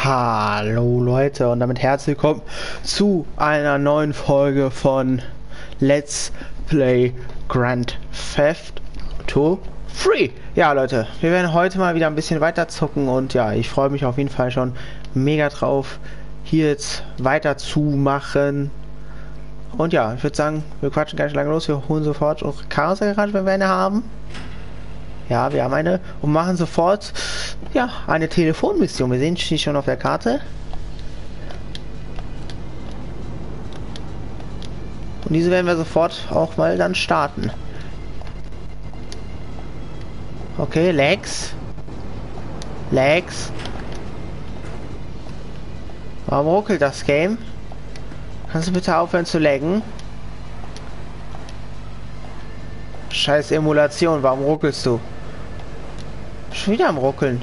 Hallo Leute und damit herzlich willkommen zu einer neuen Folge von Let's Play Grand Theft Auto 3. Ja Leute, wir werden heute mal wieder ein bisschen weiter zocken und ja, ich freue mich auf jeden Fall schon mega drauf, hier jetzt weiterzumachen. Und ja, ich würde sagen, wir quatschen gar nicht lange los, wir holen sofort unsere Karre, wenn wir eine haben. Ja, wir haben eine und machen sofort ja eine Telefonmission. Wir sehen sie schon auf der Karte. Und diese werden wir sofort auch mal dann starten. Okay, Lex. Warum ruckelt das Game? Kannst du bitte aufhören zu laggen? Scheiß Emulation, warum ruckelst du? Schon wieder am Ruckeln.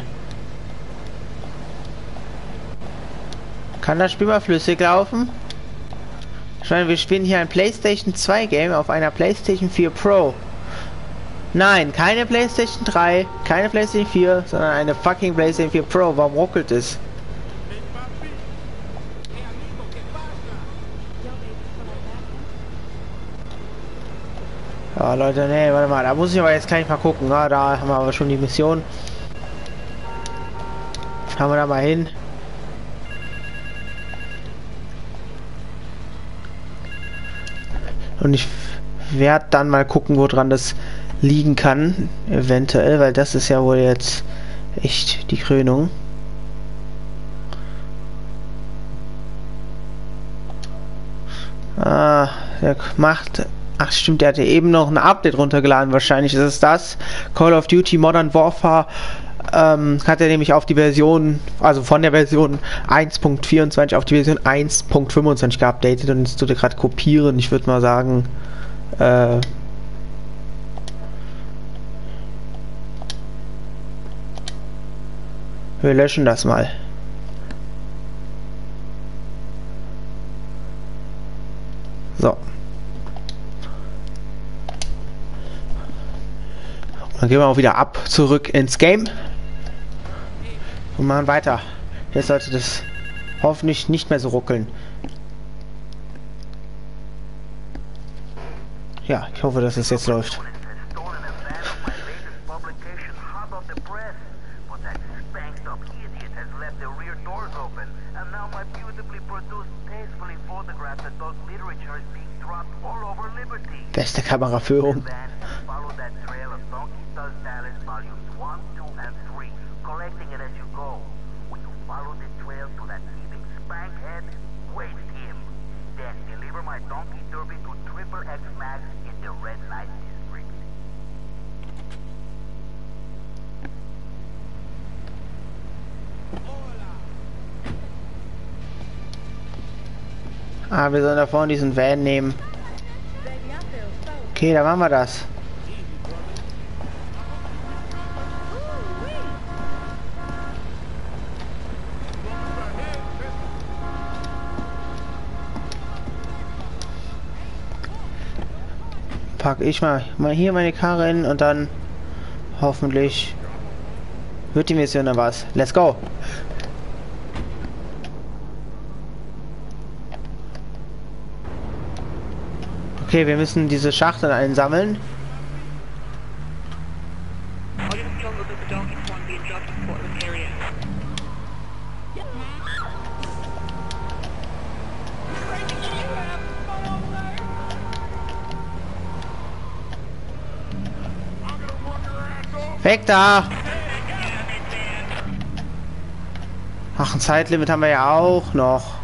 Kann das Spiel mal flüssig laufen? Ich meine, wir spielen hier ein PlayStation 2 Game auf einer PlayStation 4 Pro. Nein, keine PlayStation 3, keine PlayStation 4, sondern eine fucking PlayStation 4 Pro. Warum ruckelt es? Ja, Leute, nee, warte mal, da muss ich aber jetzt gleich mal gucken. Ja, da haben wir aber schon die Mission. Schauen wir da mal hin. Und ich werde dann mal gucken, woran das liegen kann, eventuell, weil das ist ja wohl jetzt echt die Krönung. Ah, der macht... Ach stimmt, der hatte eben noch ein Update runtergeladen, wahrscheinlich ist es das. Call of Duty Modern Warfare hat er nämlich auf die Version, also von der Version 1.24 auf die Version 1.25 geupdatet und jetzt tut er gerade kopieren. Ich würde mal sagen, wir löschen das mal. So. Dann gehen wir auch wieder ab, zurück ins Game und machen weiter. Jetzt sollte das hoffentlich nicht mehr so ruckeln. Ja, ich hoffe, dass es jetzt läuft. Beste Kameraführung. Ah, wir sollen da vorne diesen Van nehmen. Okay, dann machen wir das. Pack ich mal hier meine Karre hin und dann hoffentlich wird die Mission dann was. Let's go! Okay, wir müssen diese Schachteln einsammeln. Weg da! Ach, ein Zeitlimit haben wir ja auch noch.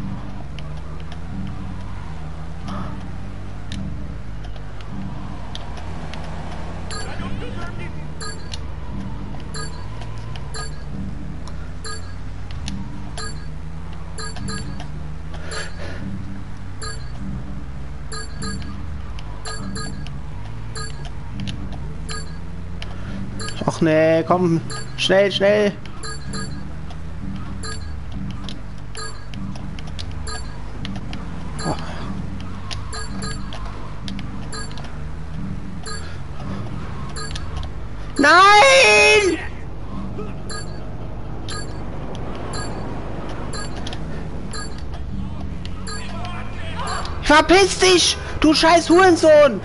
Ach nee, komm, schnell. Nein! Verpiss dich, du scheiß Hurensohn!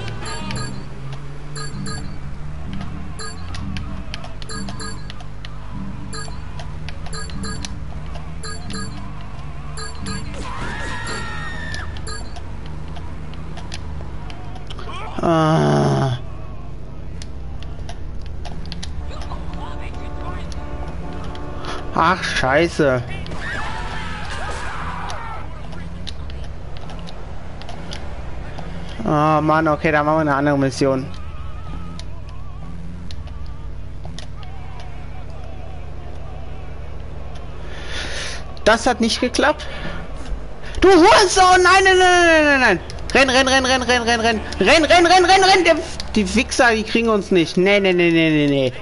Ah. Ach, scheiße. Oh Mann, okay, dann machen wir eine andere Mission. Das hat nicht geklappt. Du Hurensohn! Nein, nein, nein, nein, nein, nein! Renn, renn, renn, renn, renn, renn, renn! Renn, renn, renn, renn, renn! Die Wichser, die kriegen uns nicht. Nee, nee, nee, nee, nee, nee.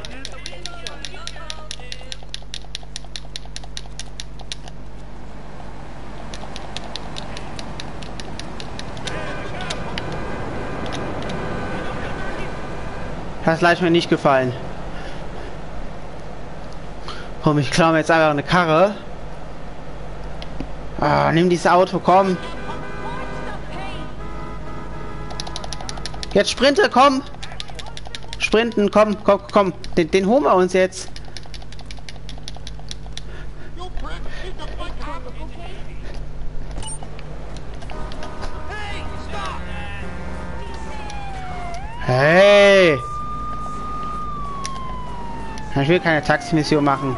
Das leicht mir nicht gefallen. Komm, ich klaue mir jetzt einfach eine Karre. Ah, nimm dieses Auto, komm. Jetzt sprinte, komm. Sprinten, komm, komm, komm. Den holen wir uns jetzt. Hey! Ich will keine Taximission machen.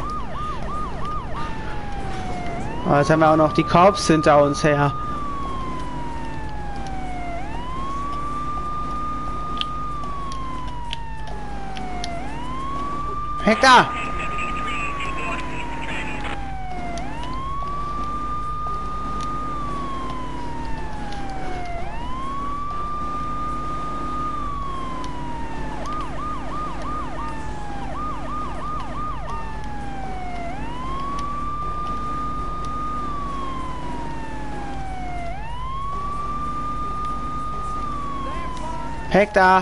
Aber jetzt haben wir auch noch die Cops hinter uns her. Weg da! Hector!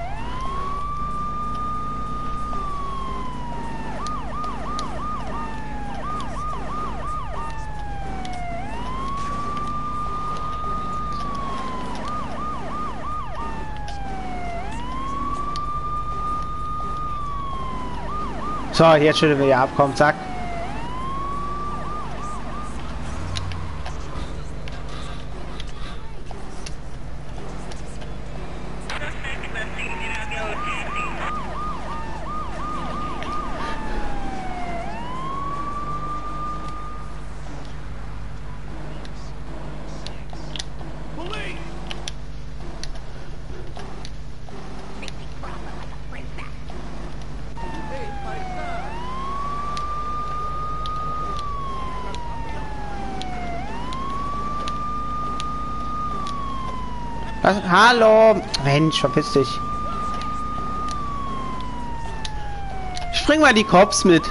So, jetzt schütteln wir hier ab, komm, zack. Was? Hallo! Mensch, verpiss dich. Spring mal die Cops mit.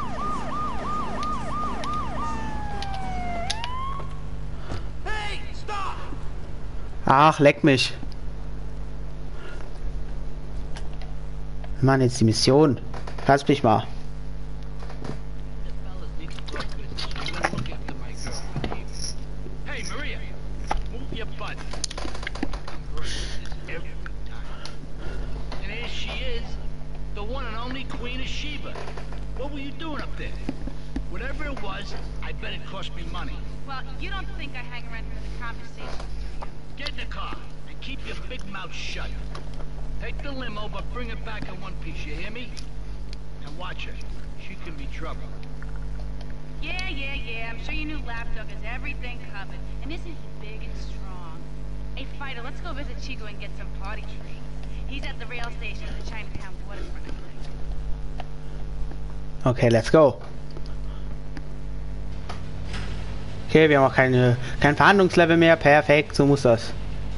Ach, leck mich. Mann, jetzt die Mission. Lass mich mal. Well, you don't think I hang around for the conversation. Get in the car and keep your big mouth shut. Take the limo, but bring it back in one piece, you hear me? And watch her. She can be trouble. Yeah. I'm sure your new lapdog has everything covered. And isn't he big and strong? Hey, Fido, let's go visit Chico and get some party treats. He's at the rail station at the Chinatown waterfront, I think. Okay, let's go. Okay, wir haben auch kein Verhandlungslevel mehr. Perfekt, so muss das.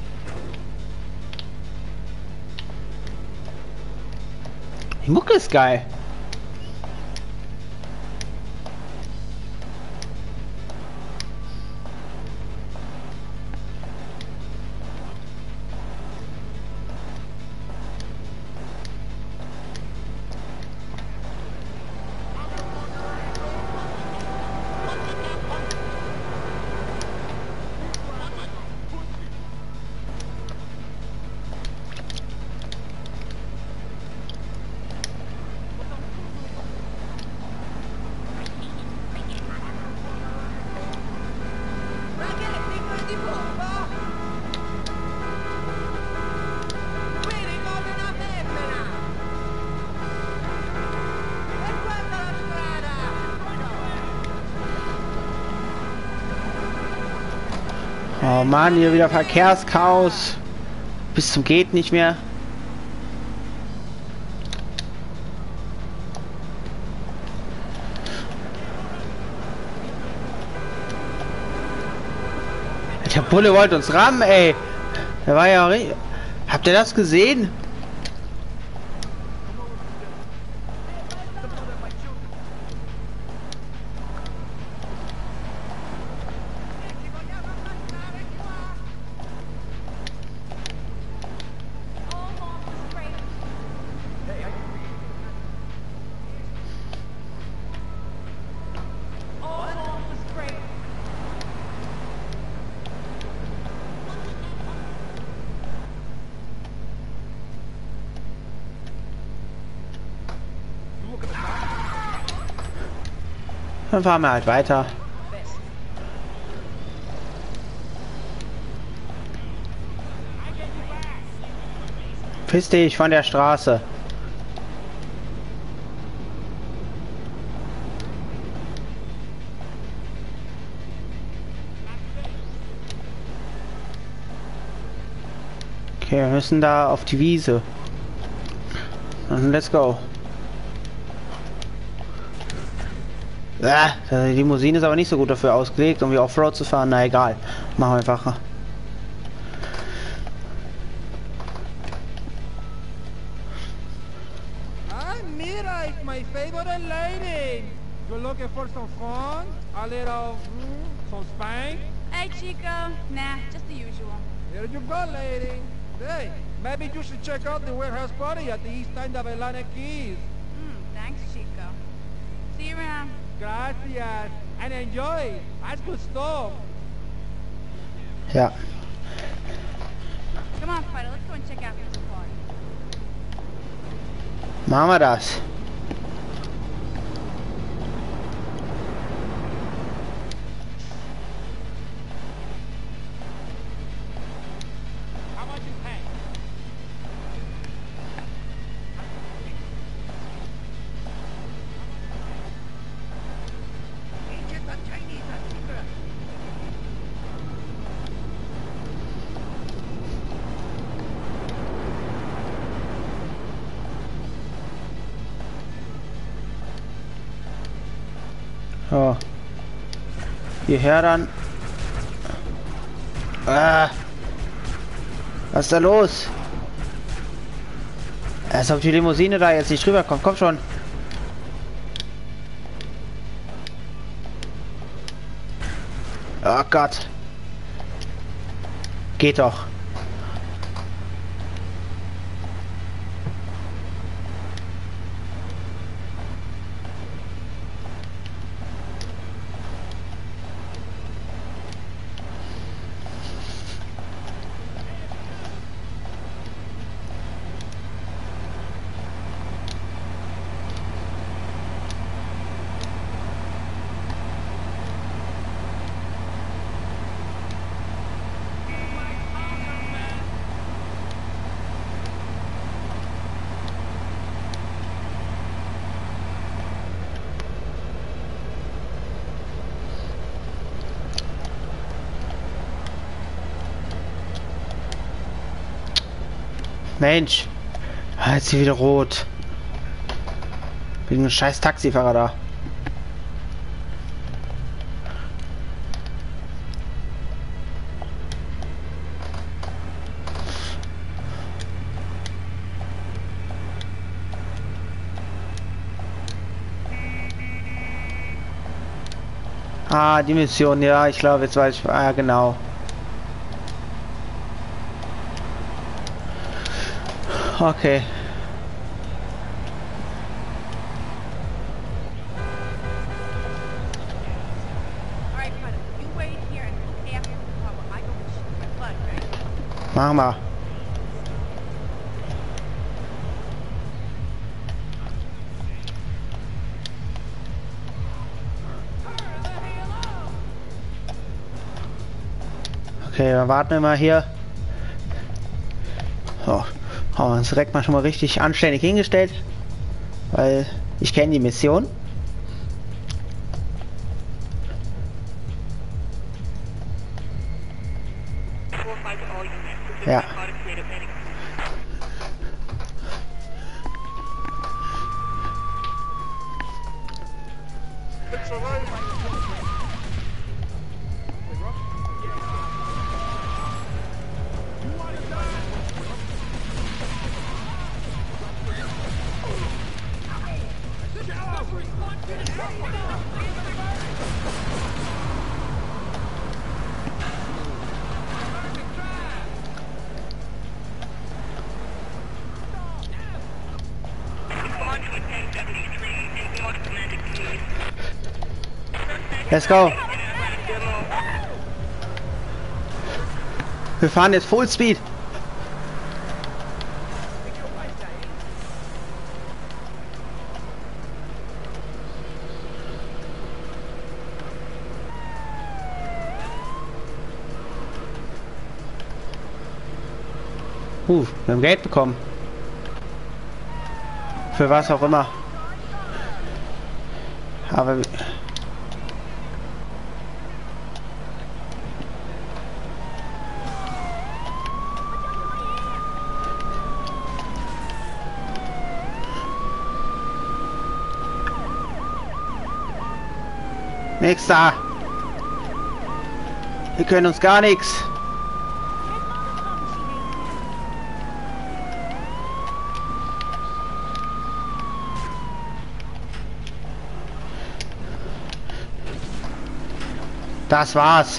Die Mucke ist geil. Oh Mann, hier wieder Verkehrschaos. Bis zum geht nicht mehr. Der Bulle wollte uns rammen, ey. Der war ja richtig. Habt ihr das gesehen? Dann fahren wir halt weiter. Piss dich von der Straße. Okay, wir müssen da auf die Wiese. Und let's go. Die Limousine ist aber nicht so gut dafür ausgelegt, um wie Offroad zu fahren. Na egal. Machen wir einfach. Mira, it's my favorite lady. You're looking for some fun? A little, some spank? Hey, Chico. Nah, just the usual. Here you go, lady. Hey, maybe you should check out the warehouse party at the east end of Atlantic Keys. Thanks, Chico. See you around. Gracias. And enjoy. That's good stuff. Ja. Come on, Fido. Let's go and check out this party. Machen wir das. How much you pay? So. Hierher dann. Was ist da los? Als ob die Limousine da jetzt nicht rüberkommt. Komm schon. Oh Gott. Geht doch. Mensch, jetzt hier wieder rot. Wegen einem scheiß Taxifahrer da. Ah, die Mission, ja, ich glaube, jetzt weiß ich, genau. Okay. All right, Fido. You wait here and look after the car while I go and shoot my blood, right? Machen wir. Okay, dann warten wir mal hier. So, haben wir uns direkt mal schon mal richtig anständig hingestellt, weil ich kenne die Mission. Let's go. Wir fahren jetzt Full Speed. Wir haben Geld bekommen. Für was auch immer. Aber nix da. Wir können uns gar nichts. Das war's.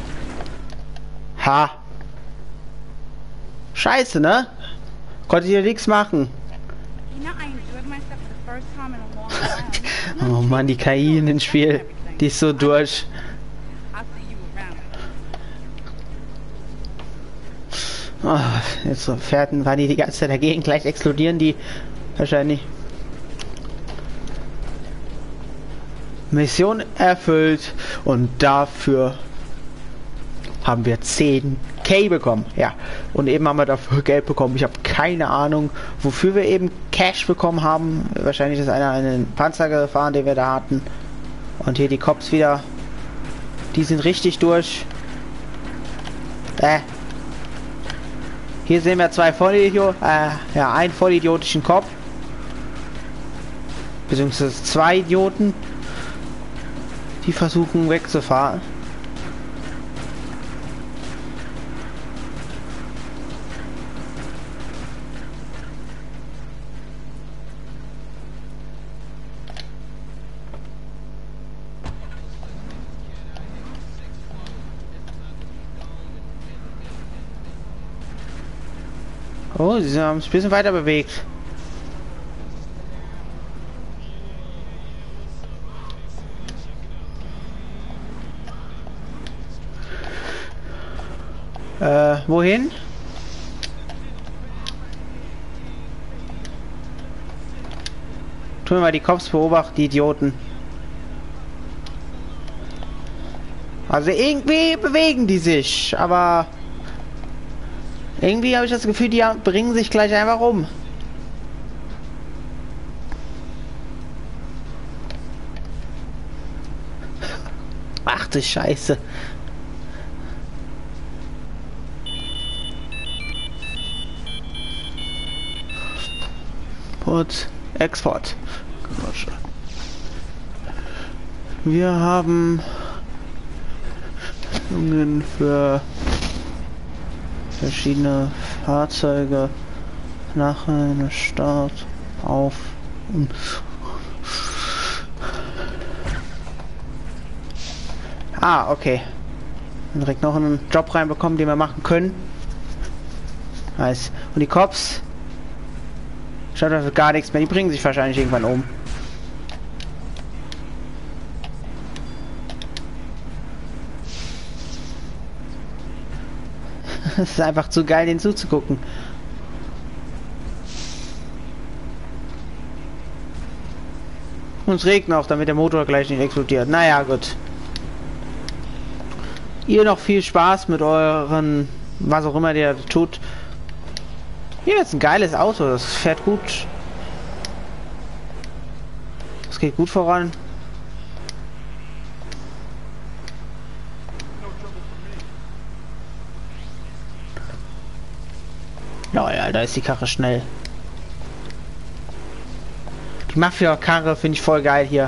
Ha. Scheiße, ne? Konnte ich hier nichts machen. Oh Mann, die KI in dem Spiel. Die ist so durch. Oh, jetzt so Pferden waren die ganze Zeit dagegen. Gleich explodieren die wahrscheinlich. Mission erfüllt und dafür haben wir 10.000 bekommen. Ja, und eben haben wir dafür Geld bekommen. Ich habe keine Ahnung, wofür wir eben Cash bekommen haben. Wahrscheinlich ist einer einen Panzer gefahren, den wir da hatten. Und hier die Cops wieder. Die sind richtig durch. Hier sehen wir zwei Vollidioten. Ja, einen vollidiotischen Cop. Beziehungsweise zwei Idioten. Die versuchen wegzufahren. Oh, sie haben es ein bisschen weiter bewegt. Wohin? Tun wir mal die Cops beobachten, die Idioten. Also irgendwie bewegen die sich, aber irgendwie habe ich das Gefühl, die bringen sich gleich einfach um. Ach du Scheiße. Und Export. Wir haben für verschiedene Fahrzeuge nach einem Start auf und okay. Dann direkt noch einen Job reinbekommen, den wir machen können. Nice. Und die Cops schaut dafür gar nichts mehr. Die bringen sich wahrscheinlich irgendwann um. Es ist einfach zu geil, den zuzugucken. Und es regnet auch, damit der Motor gleich nicht explodiert. Naja, gut. Ihr noch viel Spaß mit euren, was auch immer der tut. Hier ist ein geiles Auto, das fährt gut. Das geht gut voran. Ja, da ist die Karre schnell. Die Mafia-Karre finde ich voll geil hier.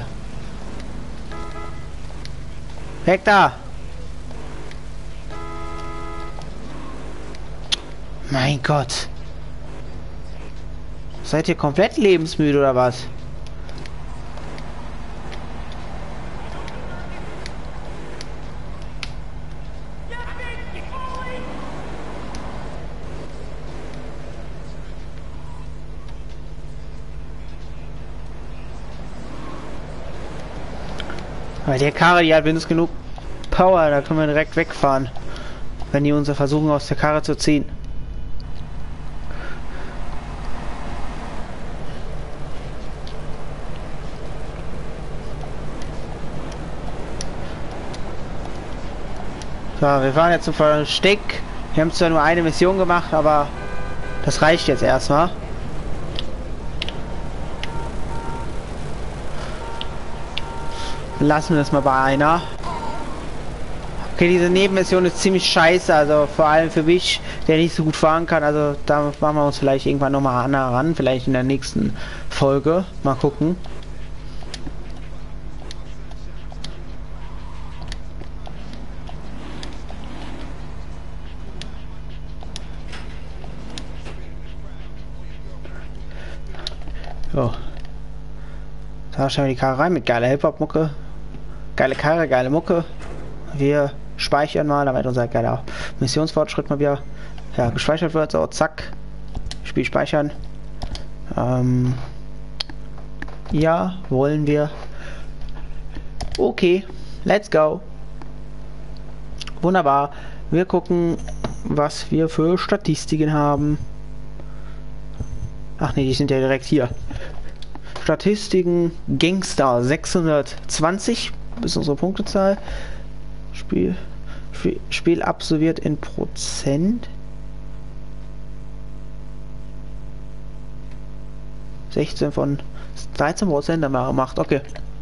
Weg da! Mein Gott. Seid ihr komplett lebensmüde oder was? Aber der Karre, die hat wenigstens genug Power, da können wir direkt wegfahren. Wenn die uns versuchen aus der Karre zu ziehen. So, wir fahren jetzt zum Versteck. Wir haben zwar nur eine Mission gemacht, aber das reicht jetzt erstmal. Lassen wir das mal bei einer. Okay, diese Nebenmission ist ziemlich scheiße, also vor allem für mich, der nicht so gut fahren kann. Also da machen wir uns vielleicht irgendwann nochmal ran, vielleicht in der nächsten Folge. Mal gucken. So. Da stellen wir die Karre rein mit geiler Hip-Hop-Mucke. Geile Karre, geile Mucke. Wir speichern mal, damit unser geiler Missionsfortschritt mal wieder gespeichert wird. So, zack. Spiel speichern. Ja, wollen wir. Okay, let's go. Wunderbar. Wir gucken, was wir für Statistiken haben. Ach nee, die sind ja direkt hier. Statistiken, Gangster 620 ist unsere Punktezahl. Spiel absolviert in Prozent. 16 von 13% haben wir gemacht, okay.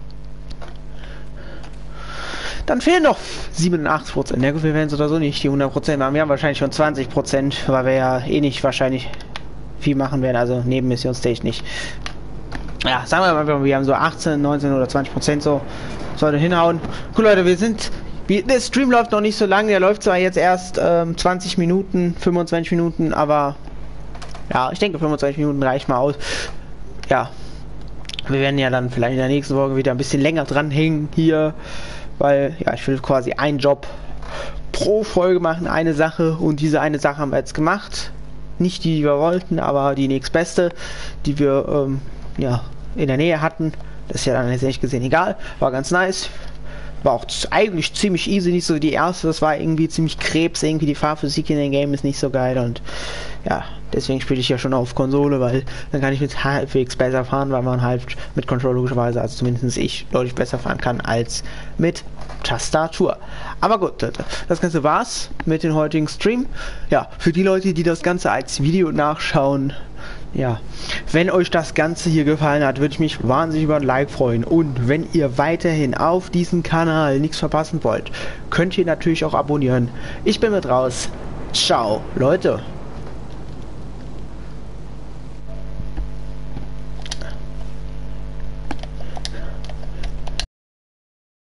Dann fehlen noch 87%. Ja gut, wir werden es oder so nicht die 100% machen. Wir haben wahrscheinlich schon 20%, weil wir ja eh nicht wahrscheinlich viel machen werden, also nebenmissionstechnisch. Ja, sagen wir mal, wir haben so 18, 19 oder 20% so. Sollte hinhauen. Cool, Leute, der Stream läuft noch nicht so lange. Der läuft zwar jetzt erst 20 Minuten, 25 Minuten, aber ja, ich denke 25 Minuten reicht mal aus. Ja, wir werden ja dann vielleicht in der nächsten Folge wieder ein bisschen länger dranhängen hier, weil ja, ich will quasi einen Job pro Folge machen, eine Sache, und diese eine Sache haben wir jetzt gemacht. Nicht die wir wollten, aber die nächstbeste, die wir ja in der Nähe hatten. Das ist ja dann letztendlich gesehen egal. War ganz nice. War auch eigentlich ziemlich easy, nicht so wie die erste. Das war irgendwie ziemlich Krebs. Irgendwie die Fahrphysik in dem Game ist nicht so geil. Und ja, deswegen spiele ich ja schon auf Konsole, weil dann kann ich mit halbwegs besser fahren, weil man halt mit Controller logischerweise, also zumindest ich, deutlich besser fahren kann als mit Tastatur. Aber gut, das Ganze war's mit dem heutigen Stream. Ja, für die Leute, die das Ganze als Video nachschauen, ja, wenn euch das Ganze hier gefallen hat, würde ich mich wahnsinnig über ein Like freuen. Und wenn ihr weiterhin auf diesem Kanal nichts verpassen wollt, könnt ihr natürlich auch abonnieren. Ich bin mit raus. Ciao, Leute.